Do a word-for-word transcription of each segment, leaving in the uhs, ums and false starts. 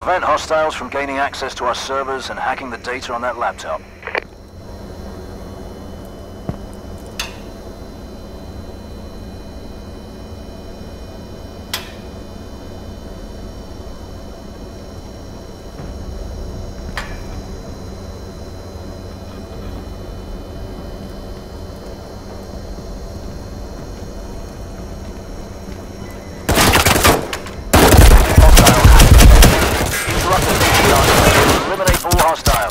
Prevent hostiles from gaining access to our servers and hacking the data on that laptop. Eliminate all hostiles.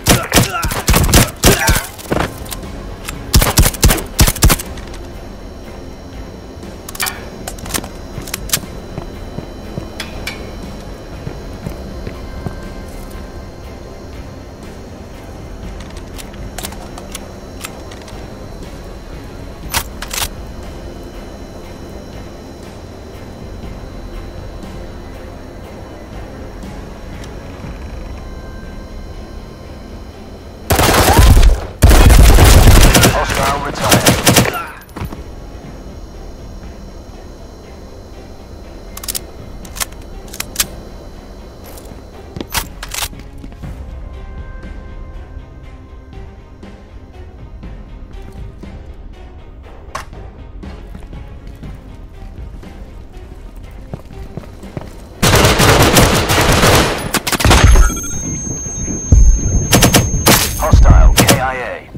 Hostile K I A.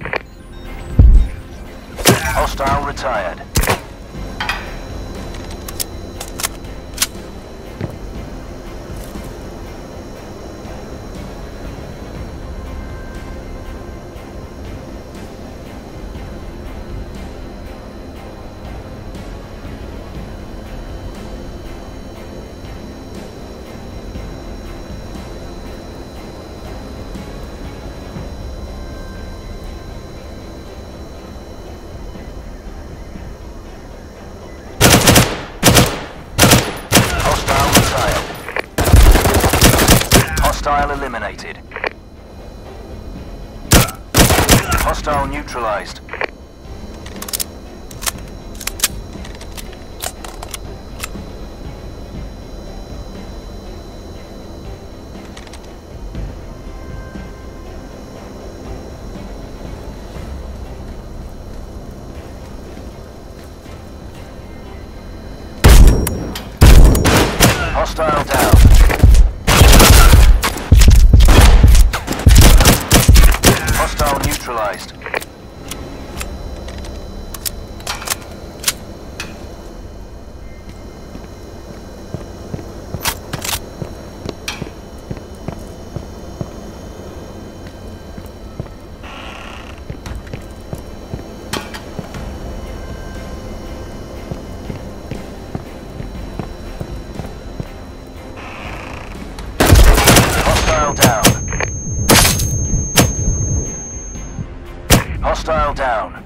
Hostile retired. Hostile eliminated. Hostile neutralized. Hostile down. Hostile neutralized. Hostile down. Hostile down.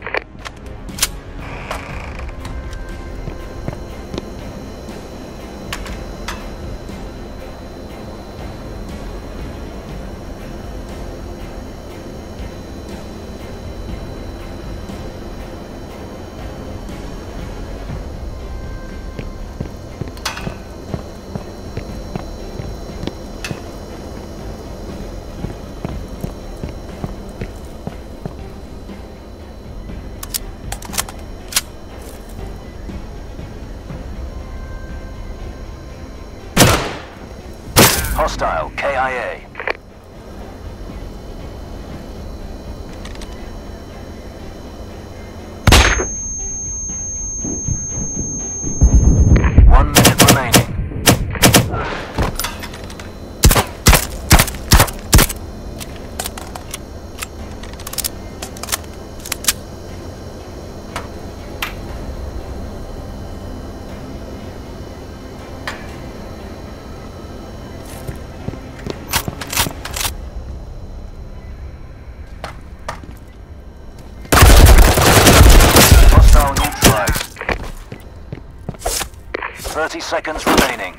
Hostile K I A. One minute remaining. Thirty seconds remaining.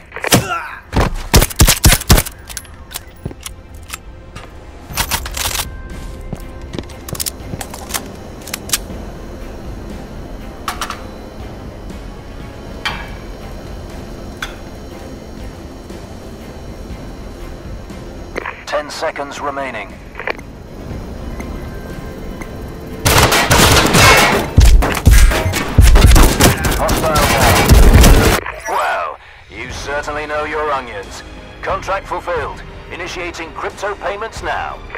Ten seconds remaining. Hostile wall. Well, you certainly know your onions. Contract fulfilled. Initiating crypto payments now.